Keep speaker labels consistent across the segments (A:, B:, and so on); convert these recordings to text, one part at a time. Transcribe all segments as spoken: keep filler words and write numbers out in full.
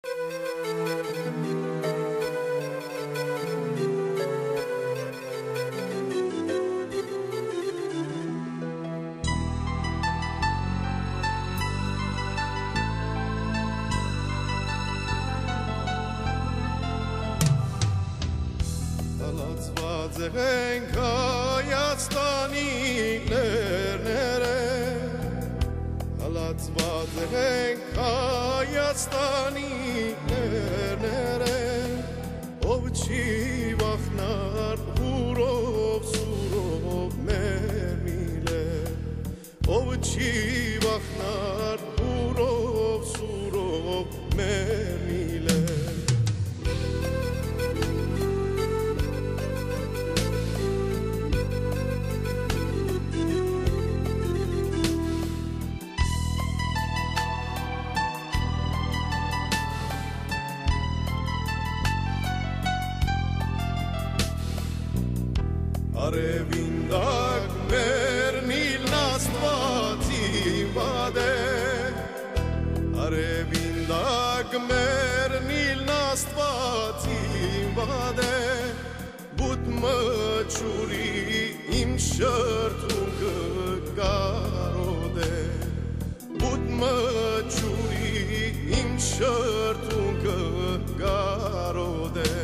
A: Ենք Հայաստանի լեռները, հալածված ենք Հայաստանի լեռները, ով չի վախնար հուրով սուրով մեր միլեր, ով չի վախնար հուրով սուրով մեր միլեր. Արևինտակ մեր միլն Աստվածի վադ է, արևինտակ մեր միլն Աստվածի վադ է, բութ մչուրի իմ շրթունքը կարոտ է, բութ մչուրի իմ շրթունքը կարոտ է.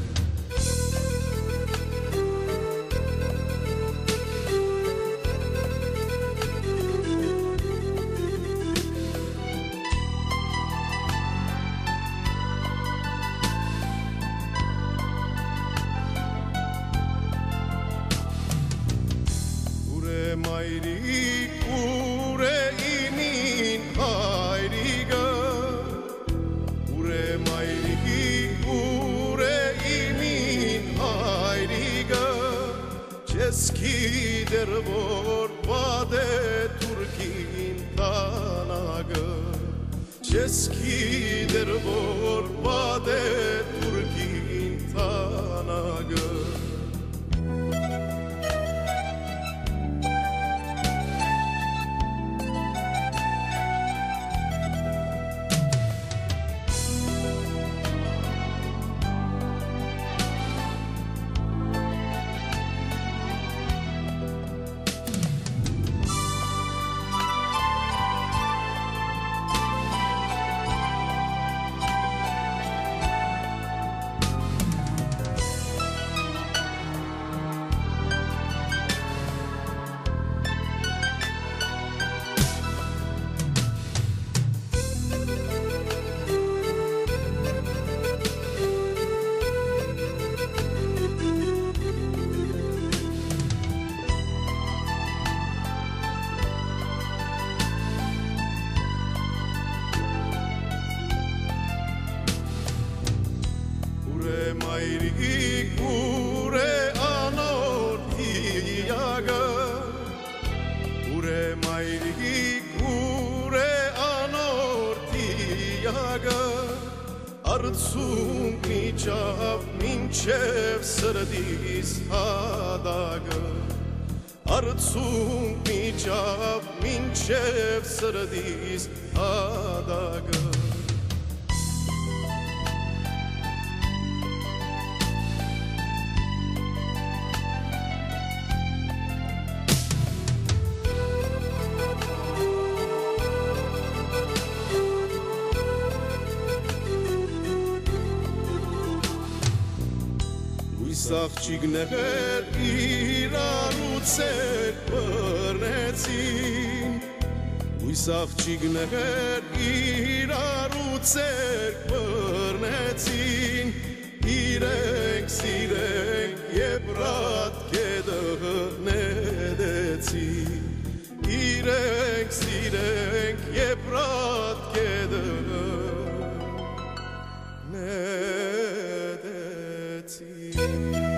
A: Մայրիկ ուր է իմին հայրիկը, ուր է մայրիկ ուր է իմին հայրիկը, չես գիտեր որ վատ է թուրքին տանագը, չես գիտեր որ վատ է թուրքին տանագը. Մայրիկ ուր է անոր թիագը, ուր է մայրիկ ուր է անոր թիագը, արցունք միջավ մինչև սրդիս հադագը, արցունք միջավ մինչև սրդիս հադագը. Աղջիկներ իրարուց էր բռնեցին, ույս աղջիկներ իրարուց էր բռնեցին, իրենք սիրենք եբրատ կետը նետեցին, իրենք սիրենք եբրատ կետը նետեցին.